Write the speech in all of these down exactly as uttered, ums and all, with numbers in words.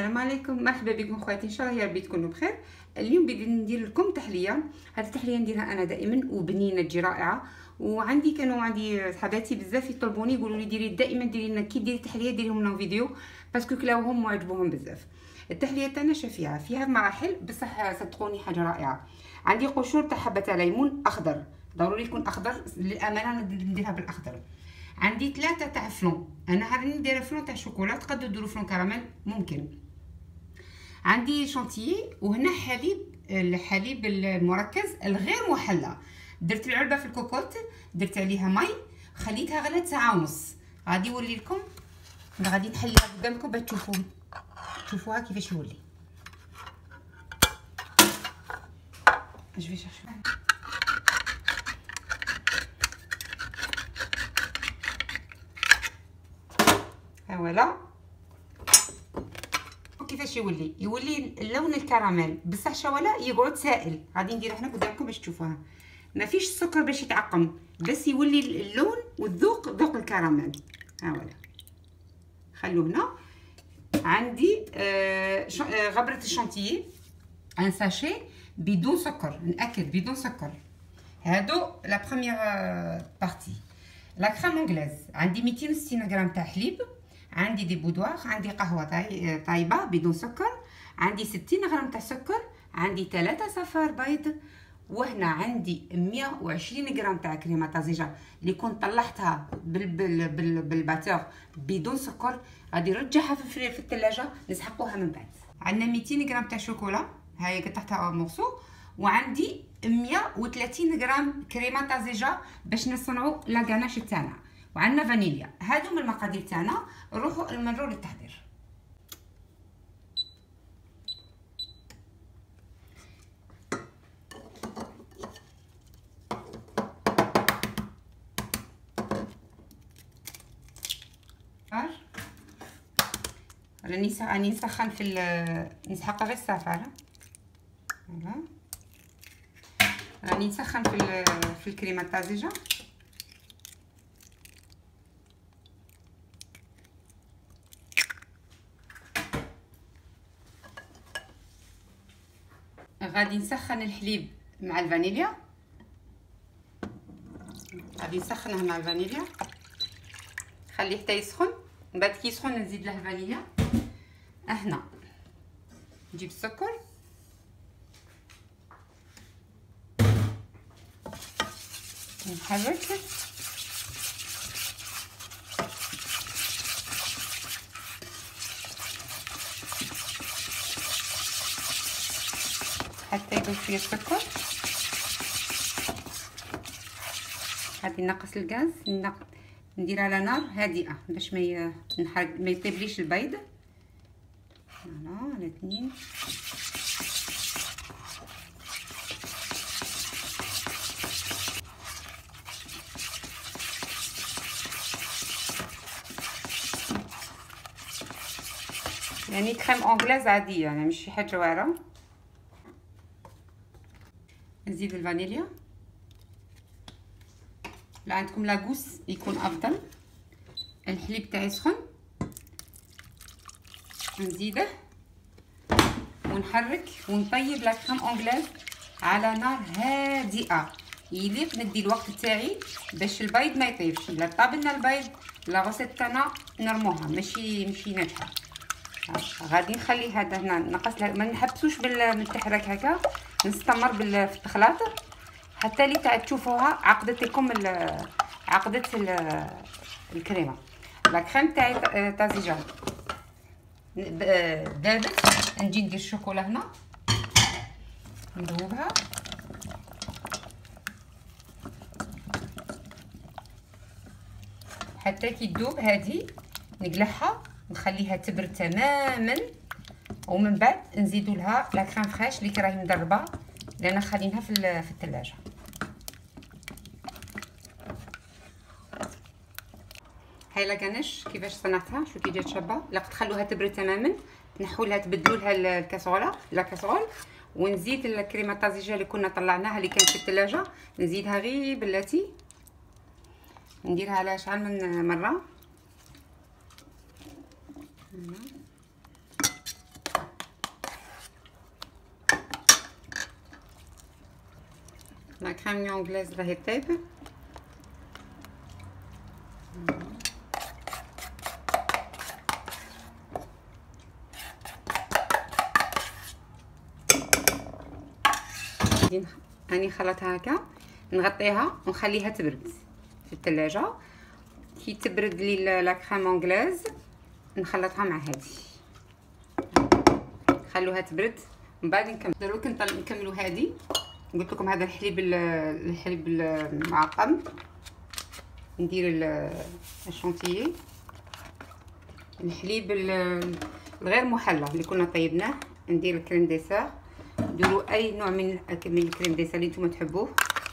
السلام عليكم، مرحبا بكم خواتي، ان شاء الله يا ربي تكونوا بخير. اليوم بدي ندير لكم تحليه. هذه التحليه نديرها انا دائما وبنينه تجي رائعه، وعندي كانوا عندي صحباتي بزاف يطلبوني يقولوا لي ديري دائما ديري لنا كي ديري تحليه ديريهم لنا فيديو باسكو كلاوهم وعجبوهم بزاف. التحليه تاعنا شفيعه فيها مراحل بصح صدقوني حاجه رائعه. عندي قشور تاع حبه ليمون اخضر، ضروري يكون اخضر للامانه نديرها بالاخضر. عندي ثلاثه تاع فلون، انا هذا ندير فلون تاع شوكولا، تقدروا ديروا فلون كراميل ممكن. عندي شونتيي، وهنا حليب الحليب المركز الغير محلى. درت العلبه في الكوكوت، درت عليها مي، خليتها غلات ساعه ونص. غادي نوري لكم، غادي نحليها قدامكم باش تشوفوا تشوفوها كيفاش يولي. اش فيش ها فوالا كيفاش يولي يولي اللون الكراميل بصح شوالا يقعد سائل. غادي ندير هنا قدامكم باش تشوفوها. ما فيش السكر باش يتعقم، بس يولي اللون والذوق ذوق الكراميل. ها فوالا خلوه هنا. عندي آه غبره الشانتيي، ان ساشي بدون سكر، ناكد بدون سكر. هادو لا بروميير بارتي. لا كريم انجلاز عندي مئتين وستين غرام تاع حليب، عندي دي بودوار، عندي قهوه طايبه بدون سكر، عندي ستين غرام تاع سكر، عندي ثلاثة صفار بيض، وهنا عندي مئة وعشرين غرام تاع كريمه طازجه اللي كنت طلعتها بال بال بال بالباتور بدون سكر. غادي نرجعها في الفرير في الثلاجه نسحقوها من بعد. عندنا مئتين غرام تاع شوكولا، هاي قطعتها مورسو، وعندي مئة وثلاثين غرام كريمه طازجه باش نصنعوا لا غاناش تاعنا، وعندنا فانيليا. هادو من المقادير تاعنا. نروحوا نمروا للتحضير. راني راني نسخن في نسحق غير الصفار. فوالا راني نسخن في في الكريمه الطازجه. غادي نسخن الحليب مع الفانيليا، غادي نسخنه مع الفانيليا، خليه حتى يسخن. من بعد كي يسخن نزيد له الفانيليا. هنا نجيب السكر، نحرك حتى يذوب فيه السكر. غادي نقص الغاز، ندير على نار هادئه باش ما نحرق ما يطيبليش البيض. فوالا على اثنين. يعني كريم انجلاز عاديه، يعني مش شي حاجه واعره. نزيد الفانيليا، لا عندكم لاغوس يكون افضل. الحليب تاعي سخن، نزيده ونحرك ونطيب لا كريم انجلاز على نار هادئه. يليق ندي الوقت تاعي باش البيض ما يطيبش. لا طابلنا البيض لا غوسيت تاعنا نرموها ماشي ماشي ناجحه. غادي نخلي هذا هنا نقص، ما نحبسوش بالتحرك هكا، نستمر في الخلاط حتى لي تاع تشوفوها عقدت لكم عقدت الكريمه. لا كريم تاعي طازجه دابت. نجي ندير الشوكولا هنا نذوبها، حتى كي تذوب هذه نقلعها نخليها تبرد تماما، ومن بعد نزيدوا لها لا كريم فريش اللي راهي مدربه لان خليناها في في الثلاجه. هاي لا غاناش كيفاش صنعتها، شو كي جات شابه. لا تخلوها تبرد تماما، تنحوا لها تبدلوا لها الكاسوله لا كاسرول، ونزيد الكريمه الطازجه اللي كنا طلعناها اللي كانت في الثلاجه نزيدها غير بلاتي. نديرها على شحال من مره. كريم انجلاز راهي طيبه. راني خلطها هكا، نغطيها ونخليها تبرد في الثلاجه. كي تبرد لي لا كريم انجلاز نخلطها مع هذه، خلوها تبرد من بعد نكمل. دروك نكملوا هذه. قلت لكم هذا الحليب الحليب المعقم، ندير الشونتيي، الحليب الغير محلى اللي كنا طيبناه، ندير الكريم ديسير. ديروا اي نوع من من الكريم ديسير اللي نتوما تحبوه،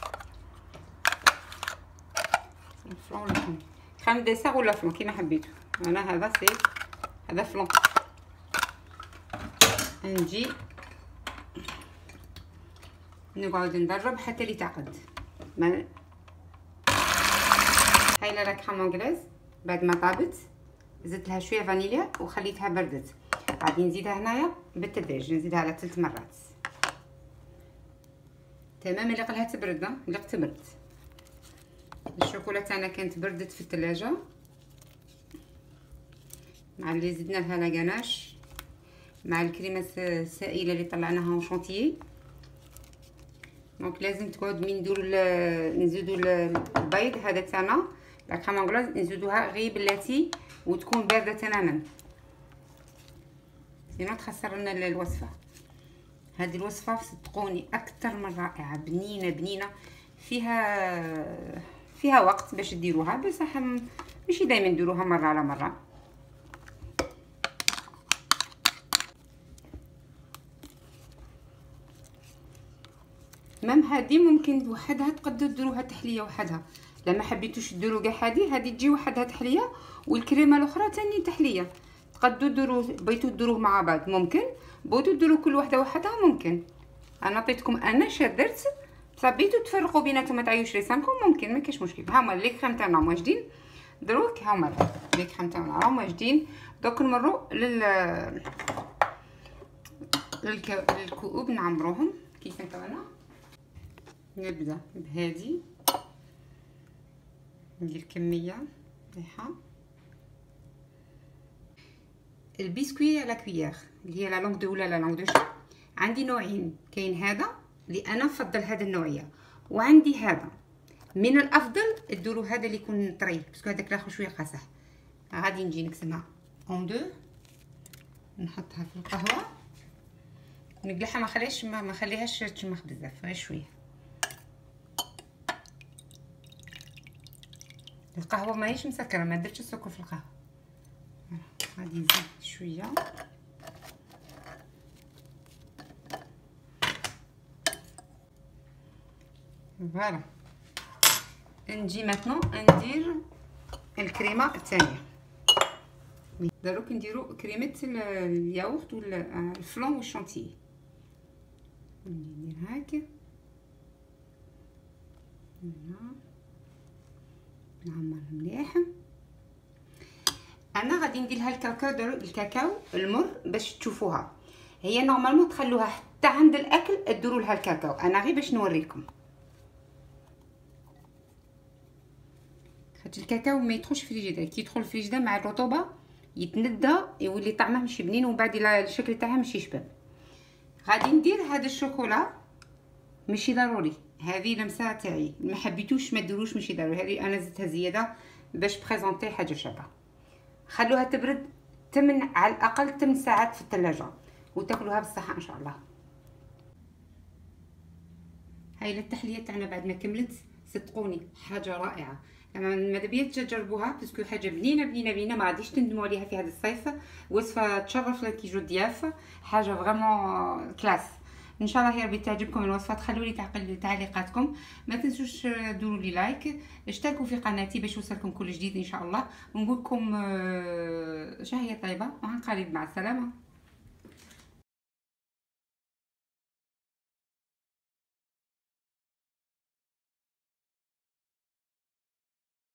فلون ولا كريم ديسير ولا فلون كيما حبيتو. انا هذا سي هذا فلون. نجي نقعد ندرب حتى اللي تعقد. ما هاي لا كريم انجلاز بعد ما طابت زدت لها شويه فانيليا وخليتها بردت. غادي نزيدها هنايا بالتدريج، نزيدها على ثلاث مرات. تمام. اللي قلها تبرد اللي تبرد. الشوكولا تاعنا كانت بردت في الثلاجه، مع اللي زدنا لها لا غاناش مع الكريمه السائله اللي طلعناها شونتيي. دونك لازم تقعد من نديرو نزيدو البيض هذا تاعنا لا كريم انجلاز نزيدوها غير بلاتي وتكون بارده تماما، سينو تخسر لنا الوصفه. هذه الوصفه صدقوني اكثر من رائعه، بنينه بنينه، فيها فيها وقت باش ديروها، بصح ماشي دائما نديروها مره على مره. مام هذه ممكن وحدها تقدروا ديروها تحليه وحدها، لما حبيتوش ديروا كاع هذه هذه تجي وحدها تحليه، والكريمه الاخرى ثاني تحليه. تقدروا ديروا بغيتو ديروه مع بعض ممكن، بغيتو ديروا كل وحده وحدها ممكن. انا عطيتكم انا شدرت، صبيتو تفرقوا بيناتهم ما تعيوش ريسانكم ممكن، ما كاينش مشكل. هما لي كريم تاعنا واجدين دروك، هما لي كريم تاعنا راهم واجدين. دوك نمروا لل للكؤوب نعمروهم كيف تاعنا. نبدا بهذه، ندير كميه مليحه. البسكوي على كويير اللي هي لا لونغ دو ولا لا لونغ دو شا، عندي نوعين. كاين هذا اللي انا نفضل هذه النوعيه، وعندي هذا. من الافضل ديروا هذا اللي يكون طري، باسكو هذاك الاخر شويه قاصح. غادي نجي نقسمها اون دو، نحطها في القهوه، نقلعها، ما خليهاش ما نخليهاش تشمخ بزاف، غير شويه. القهوه ماهيش مسكره، ما درتش السكر في القهوه. غادي نزيد شويه، فوالا. نجي ماتنو ندير الكريمه الثانيه. دروك نديرو كريمه الياغورت ولا الفلون والشونتيي. ندير هكا، نعمر مليح. انا غادي ندير لها الكاكاو، الكاكاو المر باش تشوفوها. هي نورمالمون تخلوها حتى عند الاكل ديروا لها الكاكاو، انا غير باش نوريكم. خاطر الكاكاو ما يدخلش في الفريجيدير، كي يدخل في الفريجيدير مع الرطوبه يتندى، يولي طعمه ماشي بنين، ومن بعد الشكل تاعها ماشي شباب. غادي ندير هذا الشوكولا، ماشي ضروري، هذه لمسه تاعي، ما حبيتوش ما ديروش، ماشي ضروري. هذه انا زدتها زياده باش بريزونطي حاجه شابه. خلوها تبرد ثمن على الاقل ثمن ساعات في الثلاجه، وتاكلوها بالصحه ان شاء الله. هاي التحليه تاعنا بعد ما كملت، صدقوني حاجه رائعه. ماذا بيا تجربوها، باسكو حاجه بنينه بنينه بنينه، ما غاديش تندموا عليها في هذا الصيف. وصفه تشرف لكيجو ضياف، حاجه فريمون كلاس. ان شاء الله يا ربي تعجبكم الوصفه. خلوا لي تعليقاتكم، ما تنسوش ديروا لي لايك، اشتركوا في قناتي باش يوصلكم كل جديد ان شاء الله. ونقول لكم شهيه طيبه، وعن قريب، مع السلامه.